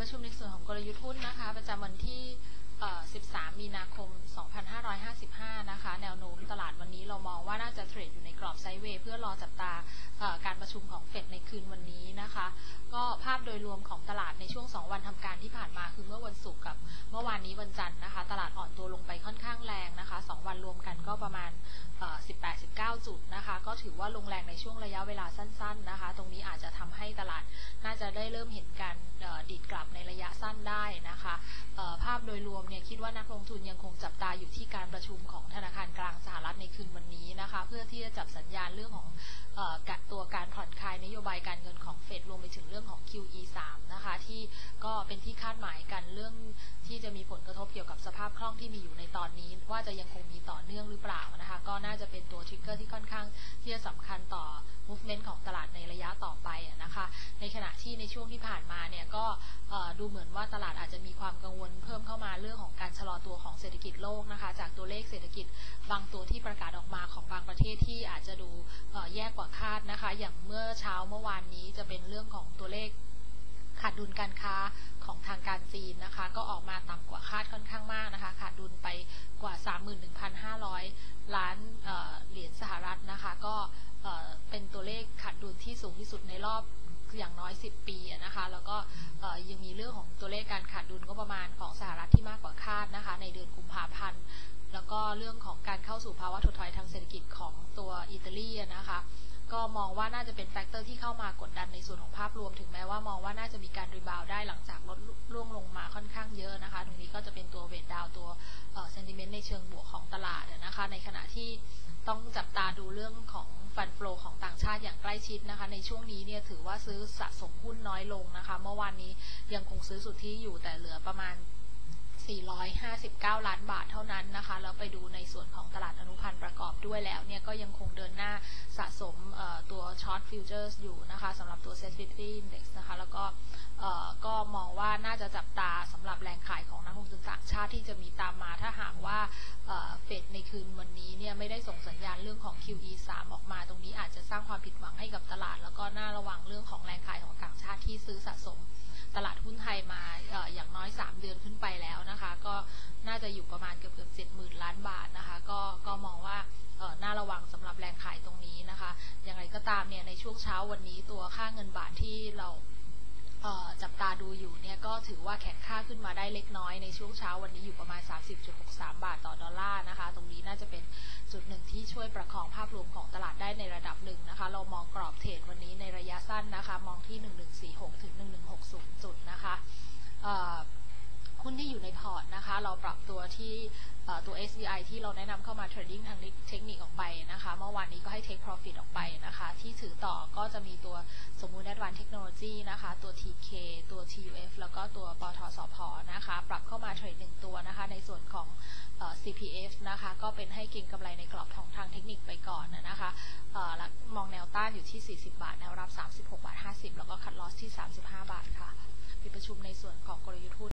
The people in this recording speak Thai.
ประชุมในส่วนของกลยุทธ์หุ้นนะคะประจำวันที่13 มีนาคม 2555 นะคะแนวโน้มตลาดวันนี้เรามองว่าน่าจะเทรดอยู่ในกรอบไซด์เวย์เพื่อรอจับตาการประชุมของเฟดในคืนวันนี้นะคะก็ภาพโดยรวมของตลาดในช่วง2วันทำการที่ผ่านมาคือเมื่อวันศุกร์กับเมื่อวานนี้วันจันทร์นะคะตลาดอ่อนตัวลงไปค่อนข้างแรงนะคะ2วันรวมกันก็ประมาณ18-19 จุดนะคะก็ถือว่าลงแรงในช่วงระยะเวลาสั้นๆนะคะตรงนี้อาจจะทำให้ตลาดน่าจะได้เริ่มเห็นการดีดกลับในระยะสั้นได้นะคะภาพโดยรวมเนี่ยคิดว่านักลงทุนยังคงจับตาอยู่ที่การประชุมของธนาคารกลางสหรัฐในคืนวันนี้นะคะเพื่อที่จะจับสัญญาณเรื่องของตัวการผ่อนคลายนโยบายการเงินของเฟดรวมไปถึงเรื่องของ QE 3นะคะที่ก็เป็นที่คาดหมายกันเรื่องที่จะมีผลกระทบเกี่ยวกับสภาพคล่องที่มีอยู่ในตอนนี้ว่าจะยังคงมีต่อเนื่องหรือเปล่านะคะก็น่าจะเป็นตัวทริกเกอร์ที่ค่อนข้างที่จะสำคัญต่อ movement ของตลาดในระยะต่อไปนะคะในขณะที่ในช่วงที่ผ่านมาเนี่ยก็ดูเหมือนว่าตลาดอาจจะมีความกังวลเพิ่มเข้ามาเรื่องของการชะลอตัวของเศรษฐกิจโลกนะคะจากตัวเลขเศรษฐกิจบางตัวที่ประกาศออกมาของบางประเทศที่อาจจะดูแย่กว่าคาดนะคะอย่างเมื่อเช้าเมื่อวานนี้จะเป็นเรื่องของตัวเลขขาดดุลการค้าของทางการจีนนะคะก็ออกมาต่ำกว่าคาดค่อนข้างมากนะคะขาดดุลไปกว่า 31,500 ล้านเหรียญสหรัฐนะคะก็เป็นตัวเลขขาดดุลที่สูงที่สุดในรอบอย่างน้อย10 ปีนะคะแล้วก็ยังมีเรื่องของตัวเลขการขาดดุลก็ประมาณของสหรัฐที่มากกว่าคาดนะคะในเดือนกุมภาพันธ์แล้วก็เรื่องของการเข้าสู่ภาวะถดถอยทางเศรษฐกิจของตัวอิตาลีนะคะก็มองว่าน่าจะเป็นแฟกเตอร์ที่เข้ามากดดันในส่วนของภาพรวมถึงแม้ว่ามองว่าน่าจะมีการรีบาวได้หลังจากลดร่วงลงมาค่อนข้างเยอะนะคะตรงนี้ก็จะเป็นตัวเวทดาวตัวเซนติเมนต์ในเชิงบวกของตลาดนะคะในขณะที่ต้องจับตาดูเรื่องของฟันโฟลของต่างชาติอย่างใกล้ชิดนะคะในช่วงนี้เนี่ยถือว่าซื้อสะสมหุ้นน้อยลงนะคะเมื่อวานนี้ยังคงซื้อสุทธิอยู่แต่เหลือประมาณ459 ล้านบาทเท่านั้นนะคะแล้วไปดูในส่วนของตลาดอนุพันธ์ประกอบด้วยแล้วเนี่ยก็ยังคงเดินหน้าสะสมตัวช็อตฟิวเจอร์สอยู่นะคะสำหรับตัว Set 50 Index นะคะแล้วก็มองว่าน่าจะจับตาสำหรับแรงขายของนักลงทุนต่างชาติที่จะมีตามมาถ้าหากว่าเฟดในคืนวันนี้เนี่ยไม่ได้ส่งสัญญาณเรื่องของ QE 3 ออกมาตรงนี้อาจจะสร้างความผิดหวังให้กับตลาดแล้วก็น่าระวังเรื่องของแรงขายของต่างชาติที่ซื้อสะสมตลาดหุ้นไทยมาอย่างน้อย3 เดือนขึ้นไปแล้วนะคะก็น่าจะอยู่ประมาณเกือบ 70,000 ล้านบาทนะคะก็มองว่าน่าระวังสำหรับแรงขายตรงนี้นะคะอย่างไรก็ตามเนี่ยในช่วงเช้าวันนี้ตัวค่าเงินบาทที่เราจับตาดูอยู่เนี่ยก็ถือว่าแข็งค่าขึ้นมาได้เล็กน้อยในช่วงเช้าวันนี้อยู่ประมาณ 30.63 บาทต่อดอลลาร์นะคะตรงนี้น่าจะเป็นจุดหนึ่งที่ช่วยประคองภาพรวมของตลาดได้ในระดับหนึ่งนะคะเรามองกรอบเทรดวันนี้ในระยะสั้นนะคะมองที่1146ถึง1160จุดนะคะหุ้นที่อยู่ในพอร์ตนะคะเราปรับตัวที่ตัว SBI ที่เราแนะนำเข้ามาเทรดดิ้งทางเทคนิคออกไปนะคะเมื่อวานนี้ก็ให้ take profit ออกไปนะคะที่ถือต่อก็จะมีตัวสมมุติ Advanced Technology นะคะตัว TK ตัว TUF แล้วก็ตัวปตท.สผ.นะคะปรับเข้ามาเทรด1ตัวนะคะในส่วนของCPF นะคะก็เป็นให้เก็งกำไรในกรอบของทางเทคนิคไปก่อนนะคะมองแนวต้านอยู่ที่40 บาทแนวรับ36.50 บาทแล้วก็คัทลอสที่35 บาทค่ะปิดประชุมในส่วนของกลยุทธ์